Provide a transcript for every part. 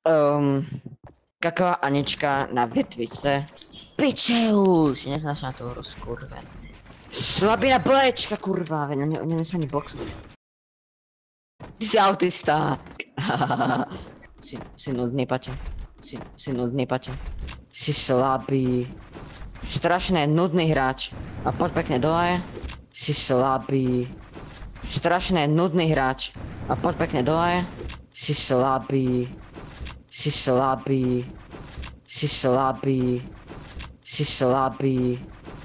Um, Kaková Anička na větvičce. Piče už, neznáš na toho rozkurven. Slabina plečka, kurva, veď neviem sa ani boxu. Ty si autista. si nudný, paťa. Si nudný, paťa. Si slabý. Strašne nudný hráč. A poď pekne dole. Si slabý. Strašne nudný hráč. A poď pekne dole. Si slabý. Si slabý. Si slabý. Si slabý.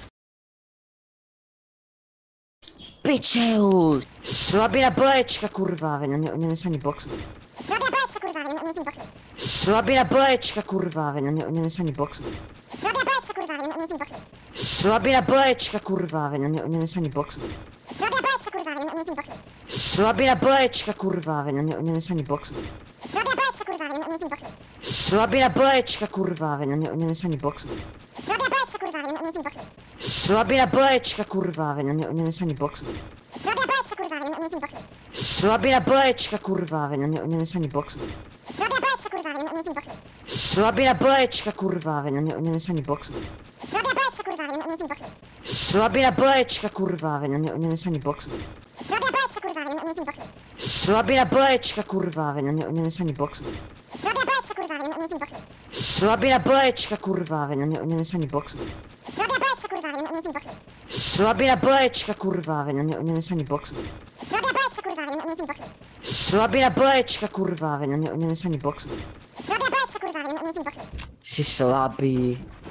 Piče už! Slabina plečka, kurva, veď neviem sa ani boxu. Slabina plečka, kurva, neviem sa ani boxu. Slabina plečka, kurva, veď neviem sa ani boxu. Slabina plečka, kurva, neviem sa ani boxu. Slabina plečka, kurva, veď neviem sa ani boxu. Slabina plečka, kurva, neviem sa ani boxu. Slabina plečka, kurva, veď neviem sa ani boxu. Slabina plečka, kurva, neviem sa ani boxu. Slabina plečka, kurva, veď neviem sa ani boxu. Slabina plečka, kurva, neviem sa ani boxu. Slabina plečka, kurva, veď neviem sa ani boxu. Slabina plečka, kurva, neviem sa ani boxu. Slabina plečka, kurva, veď neviem sa ani boxu. Slabina plečka, kurva, neviem sa ani boxu. Slabina plečka, kurva, veď neviem sa ani boxu. Slabina plečka, kurva, neviem sa ani boxu. Slabina plečka, kurva, veď neviem sa ani boxu. Slabina plečka, kurva, neviem sa ani boxu. Slabina plečka, kurva, veď neviem sa ani boxu. Slabina plečka, kurva, neviem sa ani boxu. Slabina plečka, kurva, veď neviem sa ani boxu. Slabina plečka, kurva, neviem sa ani boxu. Slabina plečka, kurva, veď neviem sa ani boxu. Slabina plečka, kurva, neviem sa ani boxu. Slabina plečka, kurva, veď neviem sa ani boxu. Slabina plečka, kurva, neviem sa ani boxu. Si slabý.